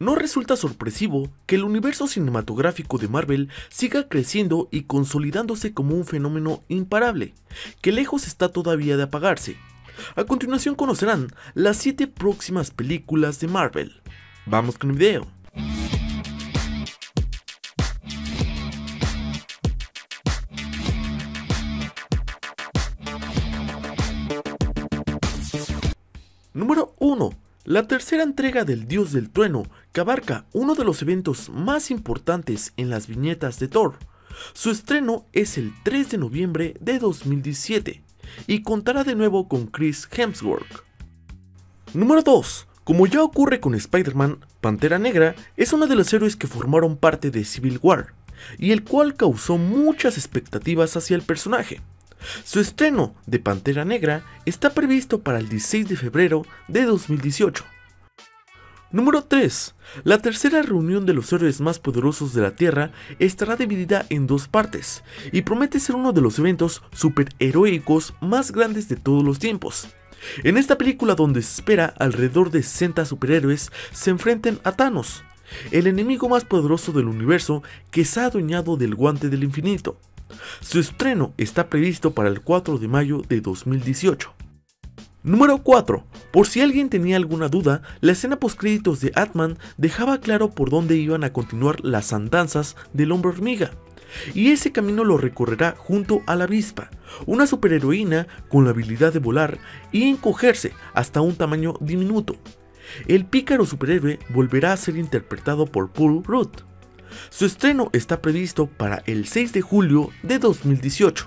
No resulta sorpresivo que el universo cinematográfico de Marvel siga creciendo y consolidándose como un fenómeno imparable, que lejos está todavía de apagarse. A continuación conocerán las 7 próximas películas de Marvel. Vamos con el video. Número 1. La tercera entrega del Dios del Trueno, que abarca uno de los eventos más importantes en las viñetas de Thor. Su estreno es el 3 de noviembre de 2017 y contará de nuevo con Chris Hemsworth. Número 2. Como ya ocurre con Spider-Man, Pantera Negra es uno de los héroes que formaron parte de Civil War, y el cual causó muchas expectativas hacia el personaje. Su estreno de Pantera Negra está previsto para el 16 de febrero de 2018. Número 3. La tercera reunión de los héroes más poderosos de la Tierra estará dividida en 2 partes, y promete ser uno de los eventos superheroicos más grandes de todos los tiempos. En esta película, donde se espera alrededor de 60 superhéroes se enfrenten a Thanos, el enemigo más poderoso del universo que se ha adueñado del guante del infinito. Su estreno está previsto para el 4 de mayo de 2018. Número 4. Por si alguien tenía alguna duda, la escena postcréditos de Ant-Man dejaba claro por dónde iban a continuar las andanzas del Hombre Hormiga, y ese camino lo recorrerá junto a la Avispa, una superheroína con la habilidad de volar y encogerse hasta un tamaño diminuto. El pícaro superhéroe volverá a ser interpretado por Paul Rudd. Su estreno está previsto para el 6 de julio de 2018.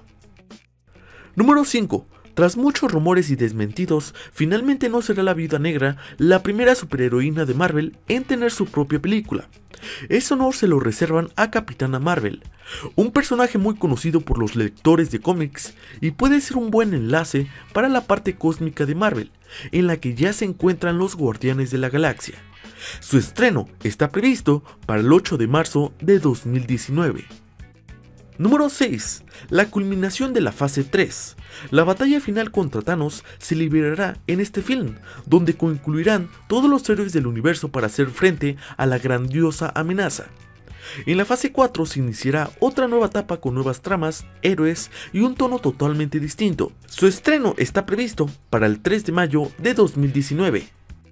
Número 5. Tras muchos rumores y desmentidos, finalmente no será la Viuda Negra la primera superheroína de Marvel en tener su propia película. Ese honor se lo reservan a Capitana Marvel, un personaje muy conocido por los lectores de cómics, y puede ser un buen enlace para la parte cósmica de Marvel, en la que ya se encuentran los Guardianes de la Galaxia. Su estreno está previsto para el 8 de marzo de 2019. Número 6. La culminación de la fase 3. La batalla final contra Thanos se liberará en este film, donde concluirán todos los héroes del universo para hacer frente a la grandiosa amenaza. En la fase 4 se iniciará otra nueva etapa con nuevas tramas, héroes y un tono totalmente distinto. Su estreno está previsto para el 3 de mayo de 2019.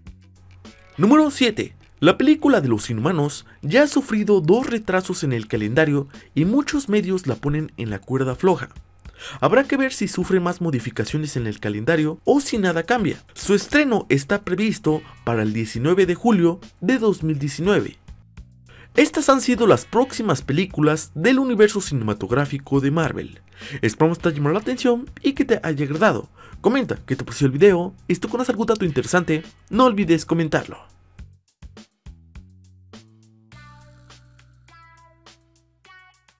Número 7. La película de los Inhumanos ya ha sufrido 2 retrasos en el calendario y muchos medios la ponen en la cuerda floja. Habrá que ver si sufre más modificaciones en el calendario o si nada cambia. Su estreno está previsto para el 19 de julio de 2019. Estas han sido las próximas películas del universo cinematográfico de Marvel. Esperamos te haya llamado la atención y que te haya agradado. Comenta qué te pareció el video y si tú conoces algún dato interesante, no olvides comentarlo.